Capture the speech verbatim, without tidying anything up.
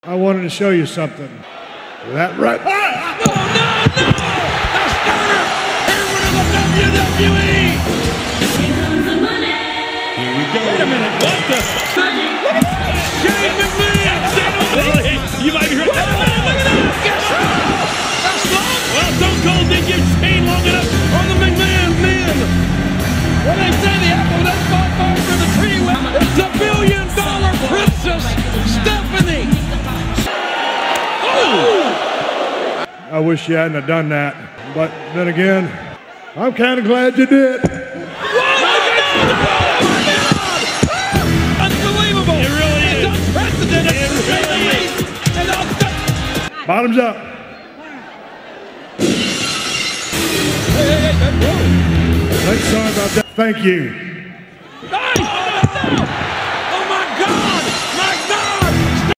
I wanted to show you something. That right. Oh, no, no, no! The starter! Everyone in the W W E! Here comes the money. Here we go. Wait a minute. What the? Shane McMahon! You might be right. Wait a minute. Look at that. Guess that's long. Well, Stone Cold did give Shane long enough on the McMahon men. What they say, the apple doesn't fall far from the tree. It's the billion dollar princess, Stephanie. I wish you hadn't have done that. But then again, I'm kind of glad you did. Unbelievable! It really is. It's unprecedented. It really is. Bottoms up. Hey, sorry about that. Thank you.